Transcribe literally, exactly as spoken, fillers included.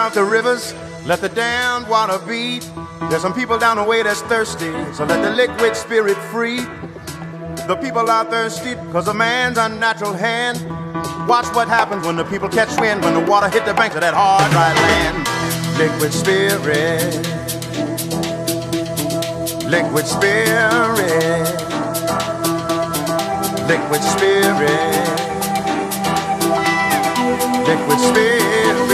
out the rivers, let the damned water be. There's some people down the way that's thirsty, so let the liquid spirit free. The people are thirsty because of man's unnatural hand. Watch what happens when the people catch wind, when the water hit the banks of that hard, dry land. Liquid spirit, liquid spirit, liquid spirit, liquid spirit.